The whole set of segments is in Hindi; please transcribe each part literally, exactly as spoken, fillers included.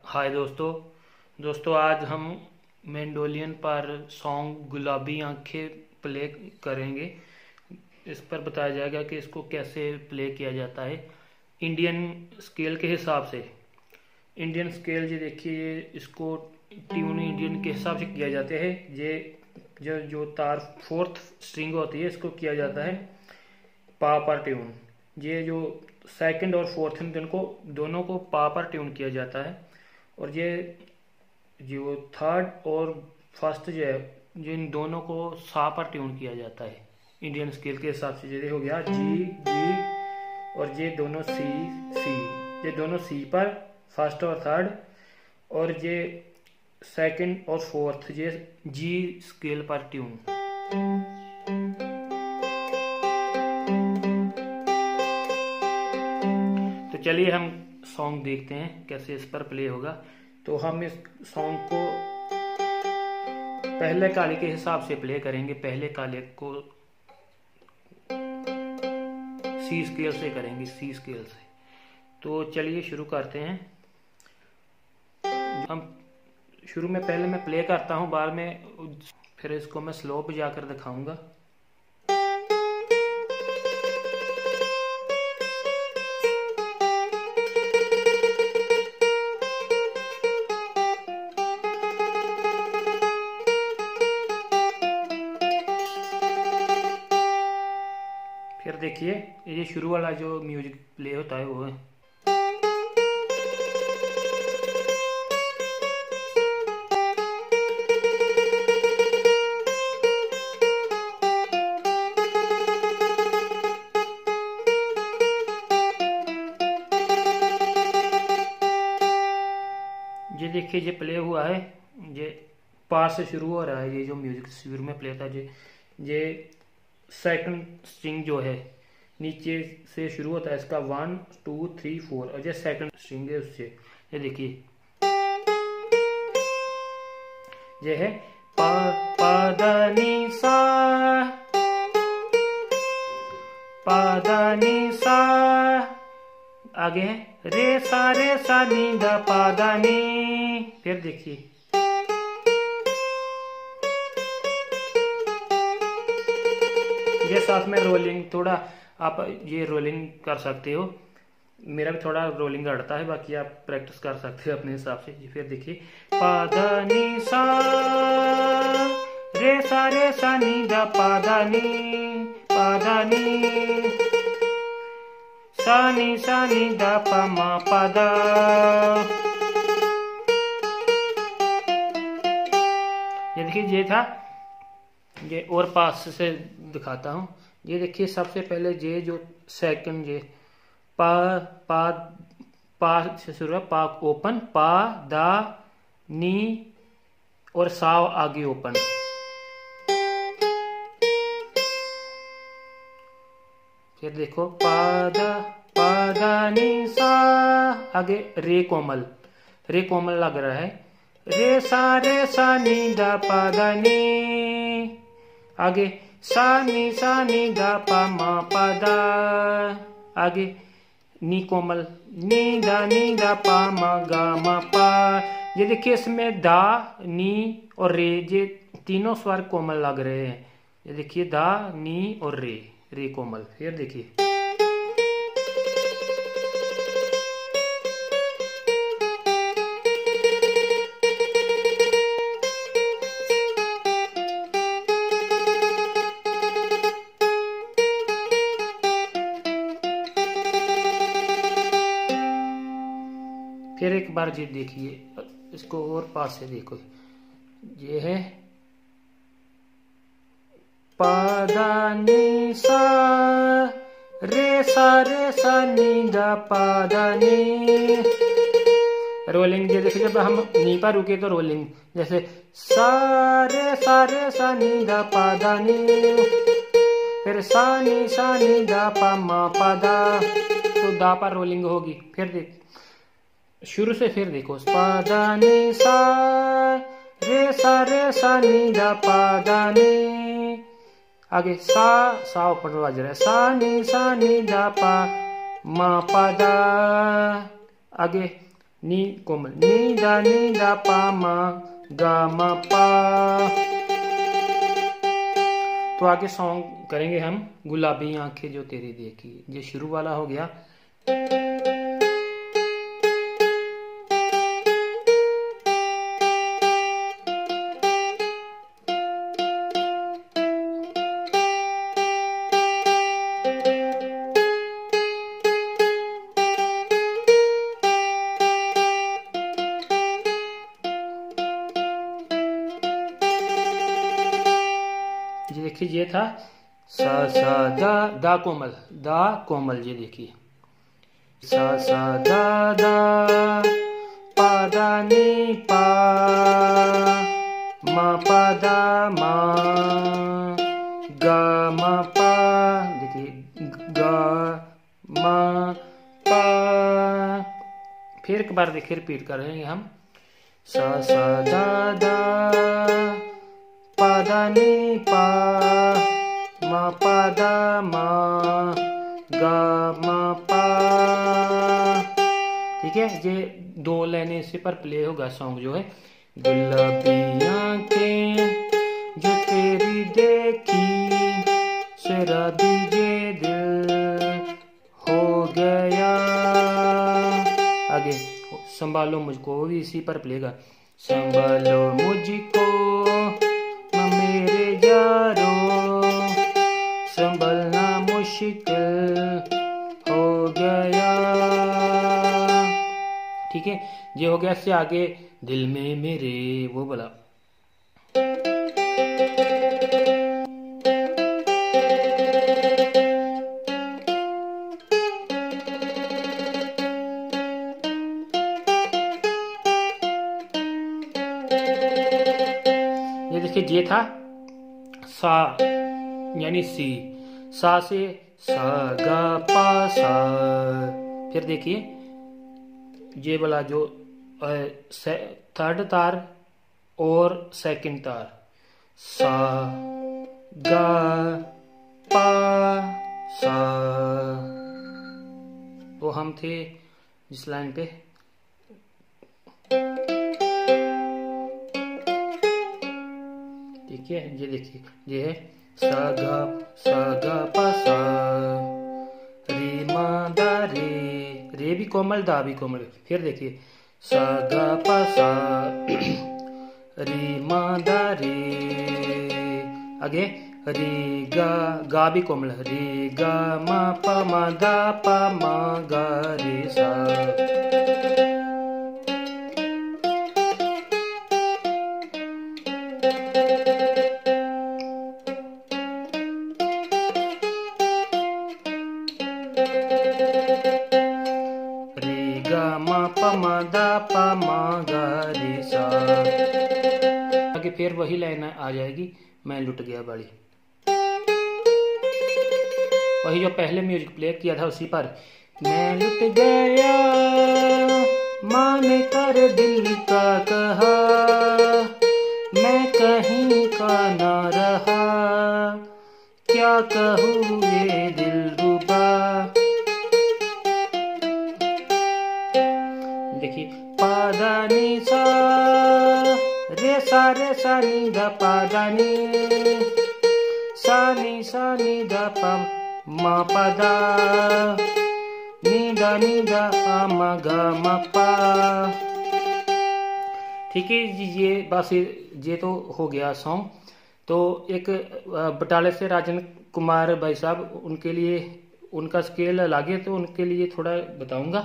हाय दोस्तों दोस्तों आज हम मेंडोलियन पर सॉन्ग गुलाबी आंखें प्ले करेंगे। इस पर बताया जाएगा कि इसको कैसे प्ले किया जाता है इंडियन स्केल के हिसाब से। इंडियन स्केल ये देखिए, इसको ट्यून इंडियन के हिसाब से किया जाता है। ये जो जो तार फोर्थ स्ट्रिंग होती है इसको किया जाता है पा पर ट्यून। ये जो सेकंड और फोर्थ हैं को दोनों को पा पर ट्यून किया जाता है। और ये जो थर्ड और फर्स्ट जो है जो इन दोनों को सा पर ट्यून किया जाता है इंडियन स्केल के हिसाब से। ये हो गया जी जी, और ये दोनों सी सी, ये दोनों सी पर फर्स्ट और थर्ड, और ये सेकंड और फोर्थ ये जी स्केल पर ट्यून। तो चलिए हम सॉन्ग देखते हैं कैसे इस पर प्ले होगा। तो हम इस सॉन्ग को पहले काले के हिसाब से प्ले करेंगे। पहले काले को सी स्केल से करेंगे, सी स्केल से। तो चलिए शुरू करते हैं। हम शुरू में पहले मैं प्ले करता हूं, बाद में फिर इसको मैं स्लो पे जाकर दिखाऊंगा। फिर देखिए ये शुरू वाला जो म्यूजिक प्ले होता है वो है। ये देखिए ये प्ले हुआ है, ये पास से शुरू हो रहा है। ये जो म्यूजिक शुरू में प्ले था ये ये सेकंड स्ट्रिंग जो है नीचे से शुरू होता है इसका वन टू थ्री फोर, और ये सेकंड स्ट्रिंग है उससे। ये देखिए ये है पा पा दा नी सा, पा दा नी सा। आगे है रे सा रे सा नी दा पा दा नी। फिर देखिए ये साथ में रोलिंग, थोड़ा आप ये रोलिंग कर सकते हो। मेरा भी थोड़ा रोलिंग अड़ता है, बाकी आप प्रैक्टिस कर सकते हो अपने हिसाब से। फिर देखिए पा दा नी सा रे सा रे सा नी दा पा दा नी, पा दा नी सा नी सा नी दा पा मा पा दा। ये देखिए ये था। ये और पास से दिखाता हूँ। ये देखिए सबसे पहले ये जो सेकंड ये पा पा पा से शुरू है, पा ओपन, पा दा नी और सा आगे ओपन। फिर देखो पा दा पा दा नी सा, आगे रे कोमल, रे कोमल लग रहा है। रे सा रे सा नी दा पा दा नी। आगे सा नी सा नी दा पा मा पा दा। आगे नी कोमल, नी दा नी दा पा मा गा मा पा। ये देखिए इसमें दा नी और रे ये तीनों स्वर कोमल लग रहे हैं। ये देखिए दा नी और रे, रे कोमल। फिर देखिए फिर एक बार जी देखिए इसको और पास से देखो। ये है पा दा नी सा रे सा रे सा नी दा पा दा नी। रोलिंग ये देखिए, जब हम नी पर रुके तो रोलिंग, जैसे सा रे सा रे सा नी दा पा दा नी। फिर सा नी सा नी दा पा मा पा दा, तो दा पर रोलिंग होगी। फिर देख शुरू से, फिर देखो पा दा नी सा रे सा रे सा नी दा पा दा नी। आगे सा सा ऊपर बज रहा है, सा नी सा नी दा पा मा पा दा। आगे नी कोमल, नी दा नी दा पा मा गा मा पा। तो आगे सॉन्ग करेंगे हम गुलाबी आंखें जो तेरी देखी। ये शुरू वाला हो गया। ये देखिए ये था सा सा दा दा कोमल, दा कोमल। ये देखिए सा सा दा दा पा दा नी पा मा पा दा मा गा मा पा। देखिए गा मा पा। फिर एक बार देखिए रिपीट कर रहे हैं हम। सा सा दा दा पा दा नी पा मा पा दा मा गा मा पा। ठीक है, ये दो लाइनें से पर प्ले होगा सॉन्ग जो है। गुलाबी आंखें जो तेरी देखी, शराबी ये दिल हो गया। आगे संभालो मुझको भी इसी पर प्लेगा। संभालो मुझको मेरे यारो, संभलना मुश्किल हो गया। ठीक है, ये हो गया। इससे आगे दिल में मेरे वो बोला। ये देखिए ये था सा यानी सी। सा से सा गा पा सा। फिर देखिए ये वाला जो थर्ड तार और सेकंड तार, सा गा पा सा। तो हम थे जिस लाइन पे। ठीक है, ये देखिए ये है सा गा सा गा पा सा, रे मा दा रे, रे भी कोमल दा भी कोमल। फिर देखिए सा गा पा सा, रे मा दा रे। आगे रे गा, गा भी कोमल, रे गा मा पा मा दा पा मा गा रे सा। आगे फिर वही लाइन आ जाएगी, मैं लुट गया बाड़ी। वही जो पहले म्यूजिक प्ले किया था उसी पर। मैं लुट गया मान कर दिल का कहा, मैं कहीं का ना रहा, क्या कहूँ ये दिलरुबा। देखिए पा दा नी सा, रे सा रे सा नी दा पा दा नी, सा नी सा नी दा पा मा पा दा, नी दा नी दा पा मा गा मा पा। ठीक है जी, ये बस ये तो हो गया सॉन्ग। तो एक बटाले से राजन कुमार भाई साहब, उनके लिए उनका स्केल अलग है, तो उनके लिए थोड़ा बताऊंगा।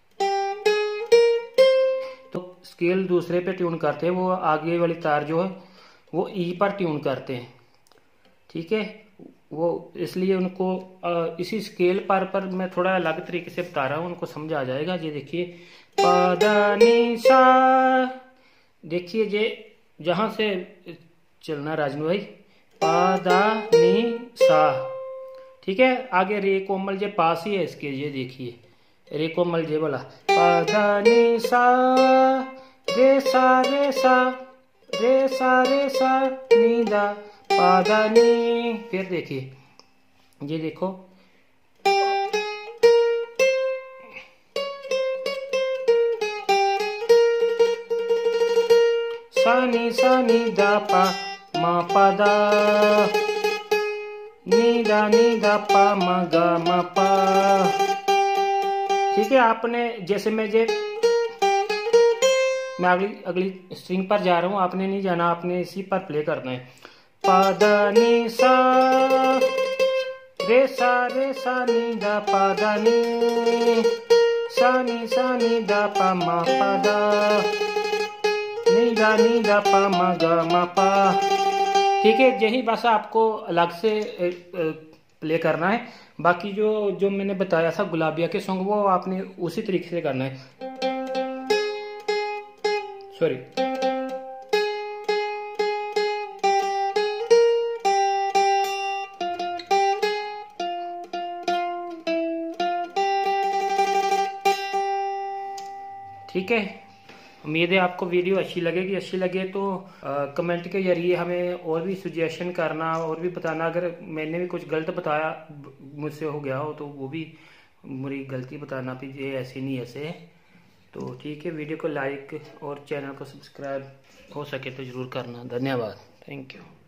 तो स्केल दूसरे पे ट्यून करते हैं, वो आगे वाली तार जो है वो ई पर ट्यून करते हैं। ठीक है, वो इसलिए उनको इसी स्केल पर पर मैं थोड़ा अलग तरीके से बता रहा हूँ, उनको समझ आ जाएगा। ये देखिए पा दा नी सा, देखिए ये जहां से चलना राजन भाई, पा दा नी सा। ठीक है, आगे रे कोमल जे पास ही है इसके, ये देखिए रे कोमल जे वाला, पा दा नी सा, रे सा रे सा, रे सा रे सा नी दा पा दा नी। फिर देखिए ये देखो सा नी सा नी दा पा मा पा दा नी दा नी दा पा मा गा मा पा। ठीक है, आपने जैसे मैं जे मैं अगली अगली स्ट्रिंग पर जा रहा हूँ, आपने नहीं जाना, आपने इसी पर प्ले करना है। पा दा नी सा रे सा रे सा नी दा पा दा नी सा नी सा नी दा पा मा पा दा नी दा नी दा पा मा गा मा पा। ठीक है, यही बस आपको अलग से प्ले करना है। बाकी जो जो मैंने बताया था गुलाबिया के सॉन्ग, वो आपने उसी तरीके से करना है। सॉरी, ठीक है। उम्मीद है आपको वीडियो अच्छी लगेगी। अच्छी लगे तो आ, कमेंट के जरिए हमें और भी सजेशन करना और भी बताना। अगर मैंने भी कुछ गलत बताया, मुझसे हो गया हो, तो वो भी मेरी गलती बताना भी, ये ऐसे नहीं ऐसे है। तो ठीक है, वीडियो को लाइक और चैनल को सब्सक्राइब हो सके तो ज़रूर करना। धन्यवाद, थैंक यू।